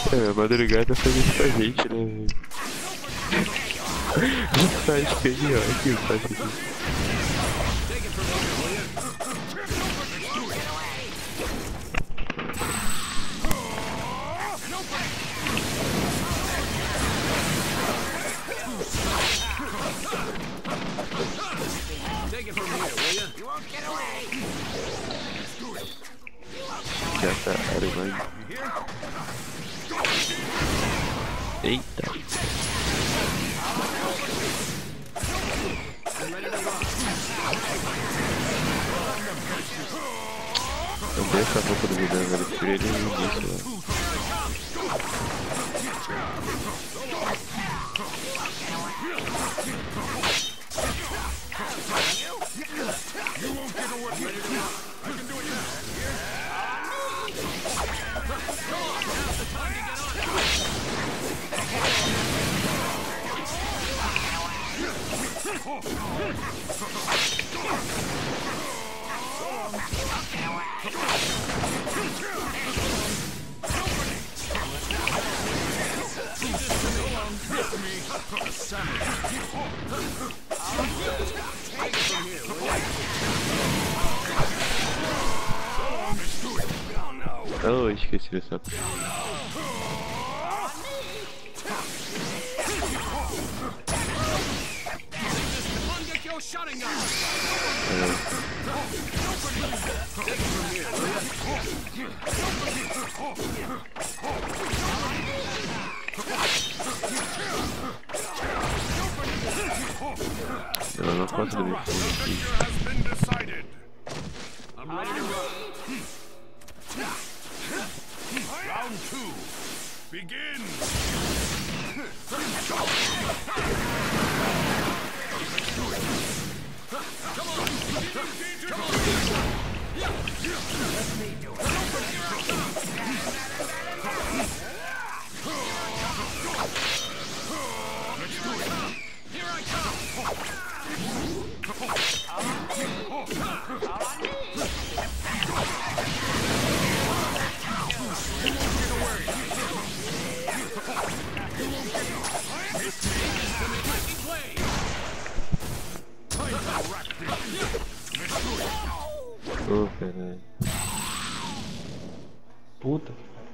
É, a madrugada faz isso com a gente, né? Faz bem, ó, que faz isso. Já tá, vai. Eita. Eu dei essa roupa do Vidano, velho. Eu tirei ele no início, velho. Oh, esqueci dessa. Eu não posso dormir aqui. Round 2. Begin. Oh, caralho. Puta.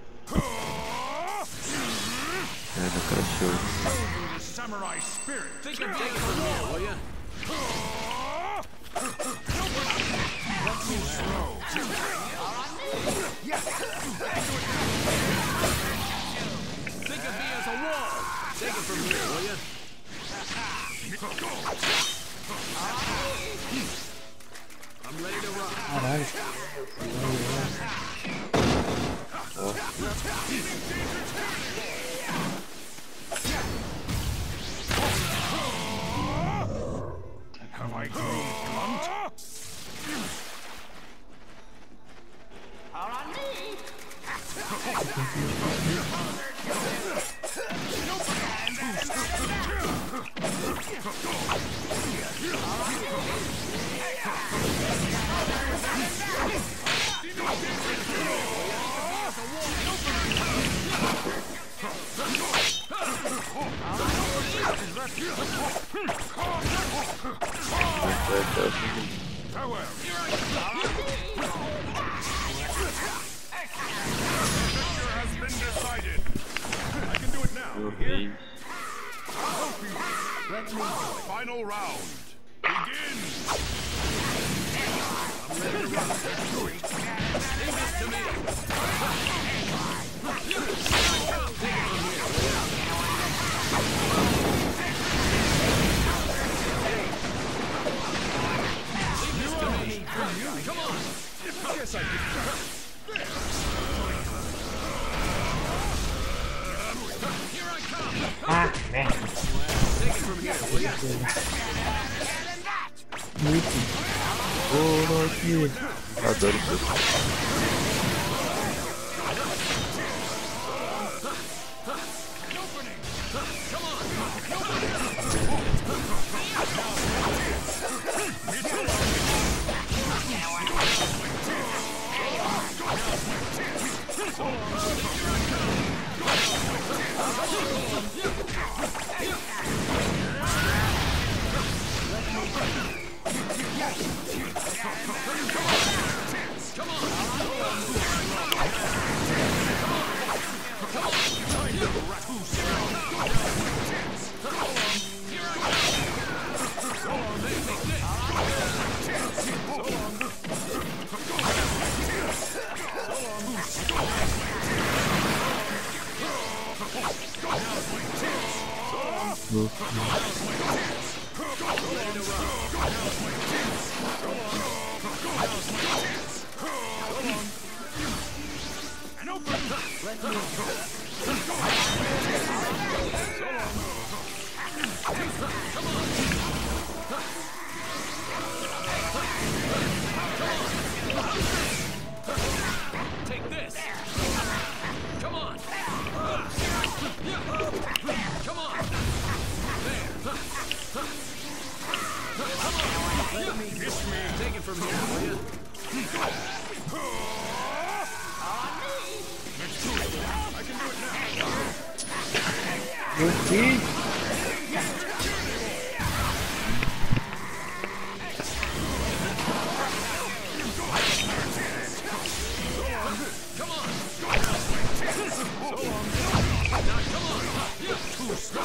É, do cachorro. Samurai spirit. Think of taking from here, will ya? Think of me as a wall. Take it from here, will ya? I'm ready to rock. Caralho. Have I grown blunt? Farewell. Victor has been decided. I can do it now. Morri. Final round. Begin. I'm ready to rock. Leave this to me. Come on. Yes, I can. Here I come. Ah, merda. Take it from here, will ya? Muito. Oh, aqui. Adoro isso. Take this. Come on. Come on. There. Come on. Let me take it from here, will you? I can do it now. Come on. Now come on. Too slow.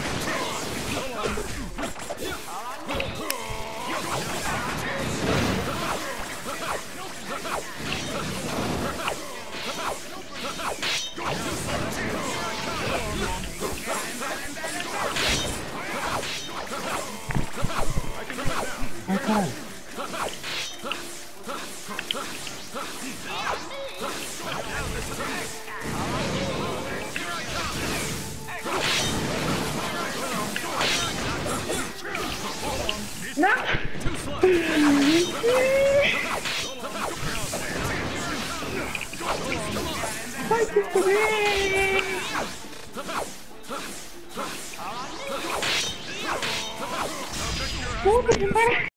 Ai, caralho. Não! Vai te comer! Puta que pariu!